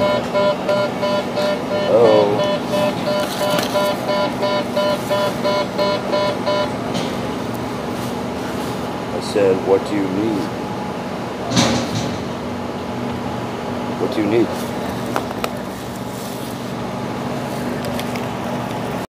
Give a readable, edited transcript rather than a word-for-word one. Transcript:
Oh. I said, what do you need? What do you need?